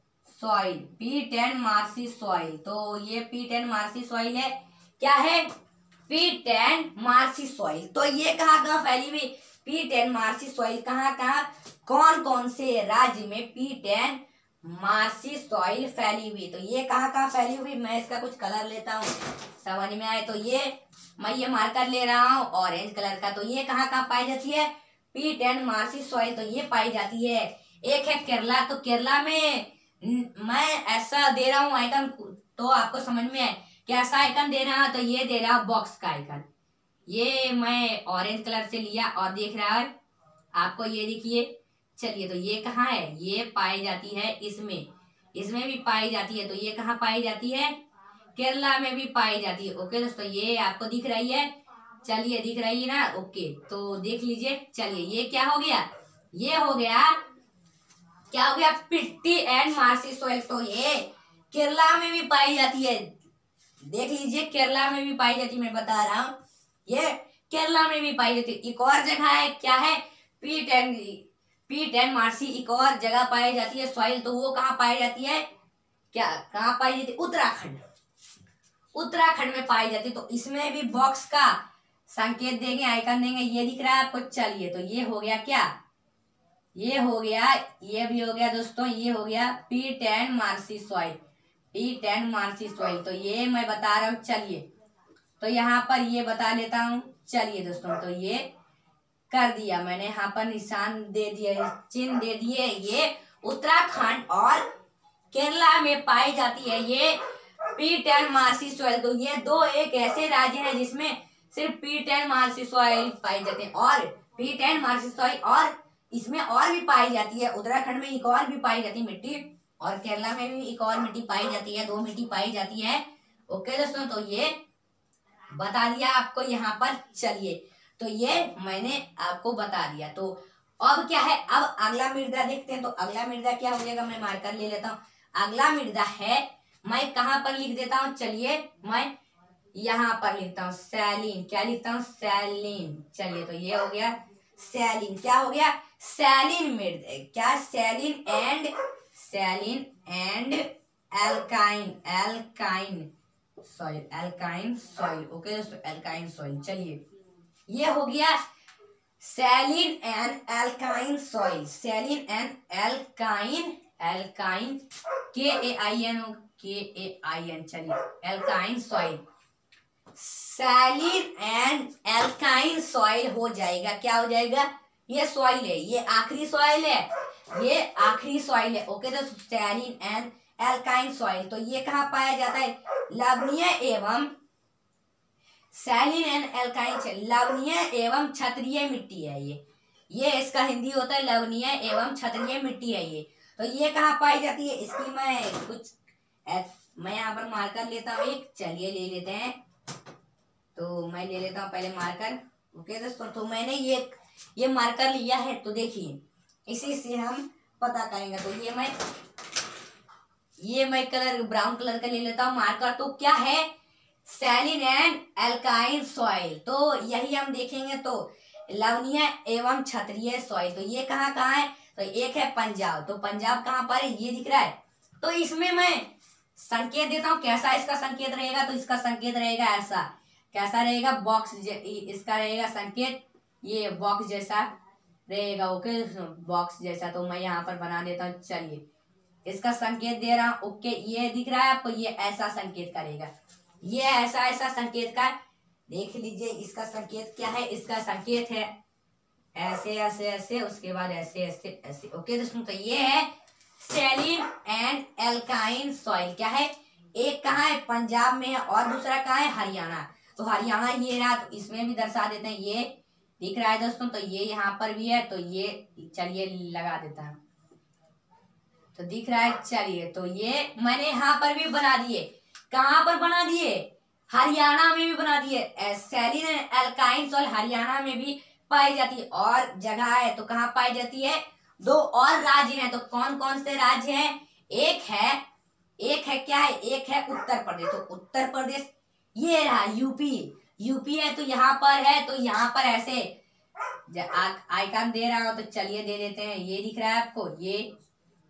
soil, P10 marshy soil. तो ये P10 मार्सी सॉइल है, क्या है? P10 marshy soil. तो ये कहाँ फैली हुई? P10 मार्सी सॉइल कहाँ कौन कौन से राज्य में P10 मार्सी सॉइल फैली हुई? तो ये कहाँ फैली हुई? मैं इसका कुछ कलर लेता हूँ, समझ में आए। तो ये मैं ये मार्कर ले रहा हूँ ऑरेंज कलर का। तो ये कहाँ पाई जाती है? P10 marshy soil. तो ये पाई जाती है, एक है केरला। तो केरला में मैं ऐसा दे रहा हूँ आइकन, तो आपको समझ में है कैसा आइकन दे रहा हूँ। तो ये दे रहा बॉक्स का आइकन, ये मैं ऑरेंज कलर से लिया और देख रहा है आपको, ये देखिए। चलिए, तो ये कहाँ है? ये पाई जाती है इसमें भी पाई जाती है। तो ये कहाँ पाई जाती है? केरला में भी पाई जाती है। ओके दोस्तों, ये आपको दिख रही है? चलिए, दिख रही है ना? ओके, तो देख लीजिए। चलिए, ये क्या हो गया? ये हो गया, क्या हो गया? P10 marshy soil. तो ये केरला में भी पाई जाती है, देख लीजिए, केरला में भी पाई जाती है। मैं बता रहा हूँ, ये केरला में भी पाई जाती है। एक और जगह है, क्या है? P10 मार्सी एक और जगह पाई जाती है सॉइल। तो वो कहाँ पाई जाती है? क्या कहाँ पाई जाती है? उत्तराखंड में पाई जाती है। तो इसमें भी बॉक्स का संकेत देंगे, आइकन देंगे, ये दिख रहा है आपको। चलिए, तो ये हो गया क्या? ये हो गया, ये भी हो गया दोस्तों, ये हो गया P10 marshy soil, P10 marshy soil. तो ये मैं बता रहा हूँ। चलिए, तो यहाँ पर ये बता लेता हूँ। चलिए दोस्तों, तो ये कर दिया मैंने, यहाँ पर निशान दे दिए, चिन्ह दे दिए। ये उत्तराखंड और केरला में पाई जाती है ये P10 मार्सी सॉइल। तो ये दो एक ऐसे राज्य हैं जिसमें सिर्फ P10 मार्सी सॉइल पाई जाती है, और P10 मार्सी सॉइल और इसमें और भी पाई जाती है। उत्तराखंड में एक और भी पाई जाती है मिट्टी, और केरला में भी एक और मिट्टी पाई जाती है, दो मिट्टी पाई जाती है। ओके दोस्तों, तो ये बता दिया आपको यहाँ पर। चलिए, तो ये मैंने आपको बता दिया। तो अब क्या है? अब अगला मृदा देखते हैं। तो अगला मृदा क्या हो जाएगा? मैं मार्कर ले लेता हूँ। अगला मृदा है, मैं कहाँ पर लिख देता हूँ? चलिए, मैं यहाँ पर लिखता हूँ सैलिन। क्या लिखता हूँ? सैलिन। चलिए, तो ये हो गया सैलिन। क्या हो गया? सैलिन मृदा। क्या? सैलिन एंड एल्काइन सॉइल। ओके दोस्तों, एल्काइन सॉइल। चलिए, ये हो गया सैलिन एंड एल्काइन सॉइल। सैलिन and alkyne KAIN। चलिए, एल्काइन सॉइल, सैलिन एंड एल्काइन सॉइल हो जाएगा। क्या हो जाएगा? ये सॉइल है, ये आखिरी सॉइल है, ये आखिरी सॉइल है। ओके दोस्तों, सैलिन एंड एल्काइन सॉइल। तो ये कहाँ पाया जाता है? लवणीय एवं सैलिन एंड एल्काइन, लवणीय एवं क्षारीय मिट्टी है ये इसका हिंदी होता है लवणीय एवं क्षारीय मिट्टी है ये। तो ये कहाँ पाई जाती है? इसकी मैं यहाँ पर मार्कर लेता हूँ एक। चलिए, ले लेते हैं। तो मैं ले लेता हूँ पहले मार्कर। ओके दोस्तों, तो मैंने ये मार्कर लिया है। तो देखिए, इसी से हम पता करेंगे। तो ये मैं कलर ब्राउन कलर का ले लेता हूँ मार्कर। तो क्या है? सैलिन एंड एल्काइन सॉइल। तो यही हम देखेंगे। तो लवणीय एवं क्षारीय सॉइल, तो ये कहाँ है? तो एक है पंजाब। तो पंजाब कहाँ पर है? ये दिख रहा है। तो इसमें मैं संकेत देता हूँ, कैसा इसका संकेत रहेगा? तो इसका संकेत रहेगा ऐसा। कैसा रहेगा? बॉक्स, इसका रहेगा संकेत ये बॉक्स जैसा रहेगा। ओके, बॉक्स जैसा। तो मैं यहाँ पर बना देता हूँ। चलिए, इसका संकेत दे रहा हूँ। ओके, ये दिख रहा है आपको? ये ऐसा संकेत करेगा, ये ऐसा संकेत का। देख लीजिए, इसका संकेत क्या है? इसका संकेत है ऐसे ऐसे ऐसे, उसके बाद ऐसे ऐसे ऐसे। ओके दोस्तों, तो ये है सैलिन एंड एल्काइन सॉइल। क्या है? एक कहाँ है? पंजाब में है, और दूसरा कहाँ है? हरियाणा। तो हरियाणा ये रहा, तो इसमें भी दर्शा देते हैं। ये दिख रहा है दोस्तों? तो ये यहाँ पर भी है। तो ये चलिए लगा देता हूँ। तो दिख रहा है। चलिए, तो ये मैंने यहाँ पर भी बना दिए। कहाँ पर बना दिए? हरियाणा में भी बना दिए। सैलिन एंड एल्काइन सॉइल हरियाणा में भी पाई जाती है, और जगह है तो कहाँ पाई जाती है? दो और राज्य हैं। तो कौन कौन से राज्य हैं? एक है क्या है? एक है उत्तर प्रदेश। तो उत्तर प्रदेश ये रहा, यूपी है। तो यहाँ पर है, तो यहाँ पर ऐसे आइकन दे रहा हो। तो चलिए दे देते हैं। ये दिख रहा है आपको? ये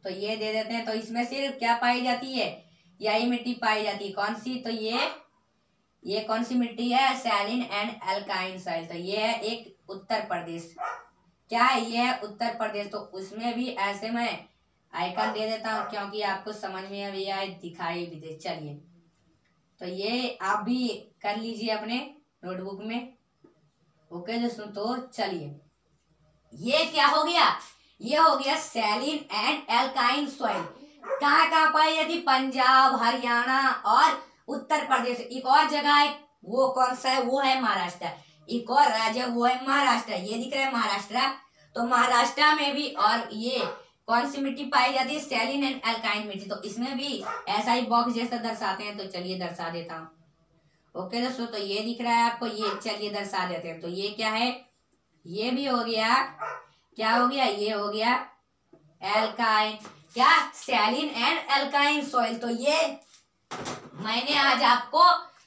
तो ये दे देते हैं। तो इसमें सिर्फ क्या पाई जाती है, यही मिट्टी पाई जाती है। कौन सी, तो ये कौन सी मिट्टी है, सैलिन एंड एल्काइन सॉइल। तो ये है एक उत्तर प्रदेश, क्या है, ये है उत्तर प्रदेश। तो उसमें भी ऐसे मैं आइकन दे देता हूँ क्योंकि आपको समझ में भी आए, दिखाई भी दे। चलिए, तो ये आप भी कर लीजिए अपने नोटबुक में। ओके दोस्तों, तो चलिए, ये क्या हो गया, ये हो गया सैलिन एंड एल्काइन सॉइल। कहाँ कहाँ पाई जाती, पंजाब, हरियाणा और उत्तर प्रदेश। एक और जगह है, वो कौन सा है, वो है महाराष्ट्र। एक और राज्य, वो है महाराष्ट्र। ये दिख रहा है महाराष्ट्र। तो महाराष्ट्र में भी और ये कौन सी मिट्टी पाई जाती है, सैलिन एंड एल्काइन मिट्टी। तो इसमें भी ऐसा ही बॉक्स जैसा दर्शाते हैं। तो चलिए दर्शा देता हूँ। ओके दोस्तों, तो ये दिख रहा है आपको, ये चलिए दर्शा देते हैं। तो ये क्या है, ये भी हो गया, क्या हो गया, ये हो गया एल्काइन, क्या, सैलिन एंड एल्काइन सॉइल। तो ये मैंने आज आपको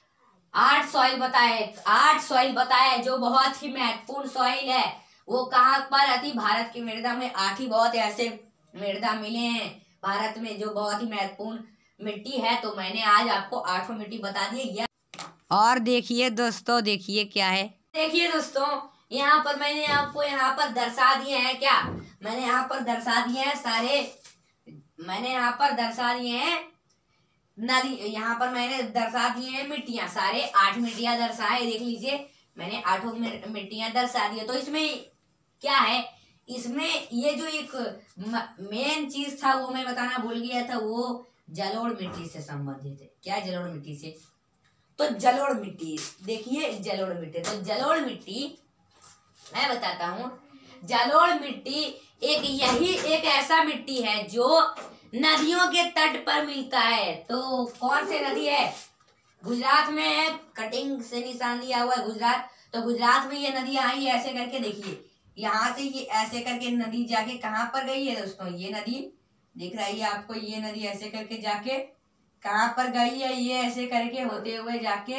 8 सॉइल बताए, 8 सॉइल बताए जो बहुत ही महत्वपूर्ण सॉइल है। वो कहाँ पर आती, भारत की मृदा में 8 ही बहुत ऐसे मृदा मिले हैं भारत में जो बहुत ही महत्वपूर्ण मिट्टी है। तो मैंने आज आपको 8 मिट्टी बता दी। और देखिए दोस्तों, देखिए क्या है, देखिए दोस्तों, यहाँ पर मैंने आपको यहाँ पर दर्शा दिए हैं, क्या मैंने यहाँ पर दर्शा दिए हैं सारे, मैंने यहाँ पर दर्शा दिए हैं नदी, यहाँ पर मैंने दर्शा दिए हैं मिट्टियां, सारे 8 मिट्टियां दर्शाए, देख लीजिए मैंने 8 मिट्टियां दर्शा दी है। तो इसमें क्या है, इसमें ये जो एक मेन चीज था वो मैं बताना भूल गया था, वो जलोढ़ मिट्टी से संबंधित है। क्या, जलोढ़ मिट्टी से। तो जलोढ़ मिट्टी, देखिए जलोढ़ मिट्टी, तो जलोढ़ मिट्टी मैं बताता हूँ। जलोढ़ मिट्टी एक ऐसा मिट्टी है जो नदियों के तट पर मिलता है। तो कौन सी नदी है, गुजरात में है, कटिंग से निशान दिया हुआ है गुजरात। तो गुजरात में ये नदी आई है, ऐसे करके देखिए, यहाँ से ये ऐसे करके नदी जाके कहाँ पर गई है दोस्तों, ये नदी दिख रही है आपको, ये नदी ऐसे करके जाके कहाँ पर गई है, ये ऐसे करके होते हुए जाके,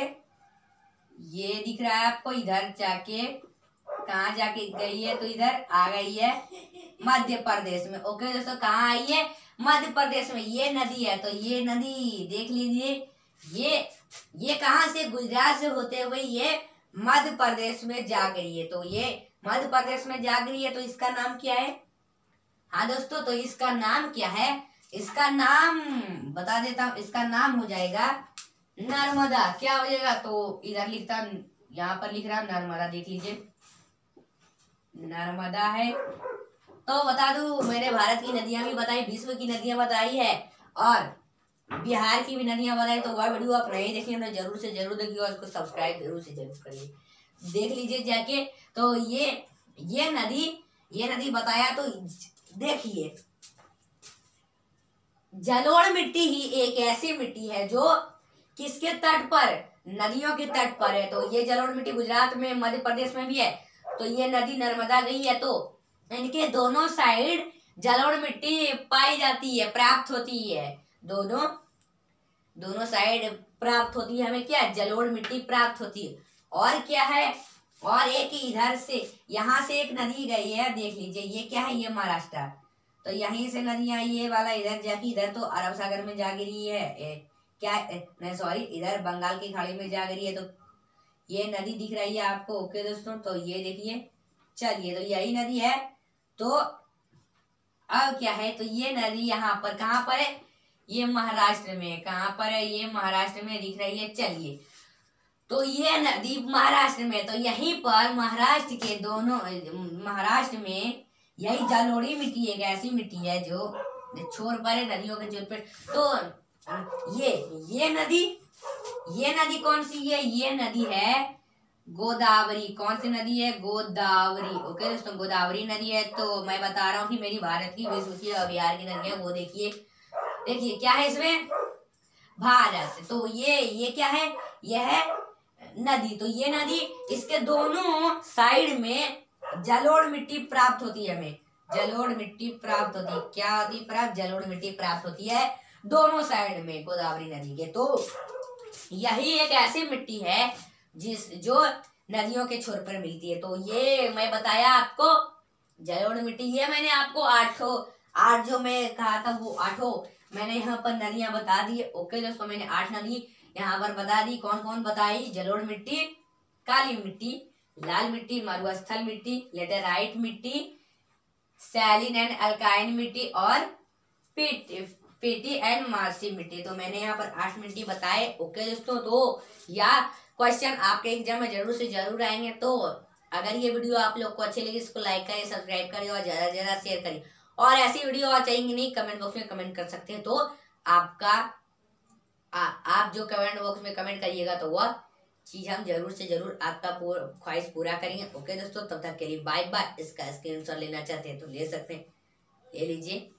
ये दिख रहा है आपको, इधर जाके कहाँ जाके गई है, तो इधर आ गई है मध्य प्रदेश में। ओके दोस्तों, कहाँ आई है, मध्य प्रदेश में ये नदी है। तो ये नदी देख लीजिए, ये कहाँ से, गुजरात से होते हुए ये मध्य प्रदेश में जा गई है। तो ये मध्य प्रदेश में जा गई है। तो इसका नाम क्या है, हाँ दोस्तों, तो इसका नाम क्या है, इसका नाम बता देता हूँ, इसका नाम हो जाएगा नर्मदा। क्या हो जाएगा, तो इधर लिखता, यहाँ पर लिख रहा नर्मदा, देख लीजिए नर्मदा है। तो बता दूं, मैंने भारत की नदियां भी बताई, विश्व की नदियां बताई है और बिहार की भी नदियां बताई। तो वह वीडियो आप नहीं देखें तो जरूर से जरूर देखिए और उसको सब्सक्राइब जरूर से जरूर करिए, देख लीजिए जाके। तो ये नदी बताया। तो देखिए, जलोढ़ मिट्टी ही एक ऐसी मिट्टी है जो किसके तट पर, नदियों के तट पर है। तो ये जलोढ़ मिट्टी गुजरात में, मध्य प्रदेश में भी है। तो ये नदी नर्मदा गई है, तो इनके दोनों साइड जलोढ़ मिट्टी पाई जाती है, प्राप्त होती है, दोनों साइड प्राप्त होती है हमें, क्या, जलोढ़ मिट्टी प्राप्त होती है। और क्या है, और एक इधर से, यहाँ से एक नदी गई है, देख लीजिए, ये क्या है, ये महाराष्ट्र। तो यहीं से नदी आई, ये वाला इधर जाके, इधर तो अरब सागर में जा गिरी है, क्या नहीं सॉरी, इधर बंगाल की खाड़ी में जा गिरी है। तो ये नदी दिख रही है आपको। ओके दोस्तों, तो ये देखिए, चलिए, तो यही नदी है। तो अब क्या है, तो ये नदी यहाँ पर कहाँ पर है, ये महाराष्ट्र में, कहाँ पर है, ये महाराष्ट्र में दिख रही है। चलिए, तो ये नदी महाराष्ट्र में, तो यहीं पर महाराष्ट्र के दोनों, महाराष्ट्र में यही जलोढ़ी मिट्टी एक ऐसी मिट्टी है जो छोर पर है, नदियों के छोर पर। तो ये नदी कौन सी है, ये नदी है गोदावरी। कौन सी नदी है, गोदावरी। ओके दोस्तों, गोदावरी नदी है। तो मैं बता रहा हूँ कि मेरी भारत की, विश्व की और बिहार की नदी है, वो देखिए क्या है इसमें, भारत। तो ये क्या है, यह है नदी। तो ये नदी, इसके दोनों साइड में जलोढ़ मिट्टी प्राप्त होती है हमें, जलोढ़ मिट्टी प्राप्त होती है। क्या होती है प्राप्त, जलोढ़ मिट्टी प्राप्त होती है दोनों साइड में गोदावरी नदी के। तो यही एक ऐसी मिट्टी है जो नदियों के छोर पर मिलती है। तो ये मैं बताया आपको जलोढ़ मिट्टी, ये मैंने आपको आठ जो मैं कहा था वो आठों मैंने यहाँ पर नदियां बता दी। ओके दोस्तों, मैंने 8 नदी यहाँ पर बता दी। कौन कौन बताई? जलोढ़ मिट्टी, काली मिट्टी, लाल मिट्टी, मरुस्थल मिट्टी, लेटेराइट मिट्टी, सैलिन एंड अल्काइन मिट्टी और पेटी एंड मार्सी मिट्टी। तो मैंने यहाँ पर 8 मिट्टी बताए। ओके दोस्तों, तो या क्वेश्चन आपके एग्जाम में जरूर से जरूर आएंगे। तो अगर ये वीडियो आप लोग को अच्छी लगी, इसको लाइक करिए, सब्सक्राइब करिए और ज्यादा से ज्यादा शेयर करिए। और ऐसी वीडियो और चाहिए नहीं, कमेंट बॉक्स में कमेंट कर सकते हैं। तो आपका आप जो कमेंट बॉक्स में कमेंट करिएगा तो वह चीज हम जरूर से जरूर आपका ख्वाहिश पूरा करेंगे। ओके दोस्तों, तब तक के लिए बाय बाय। इसका स्क्रीनशॉट लेना चाहते हैं तो ले सकते हैं, ले लीजिए।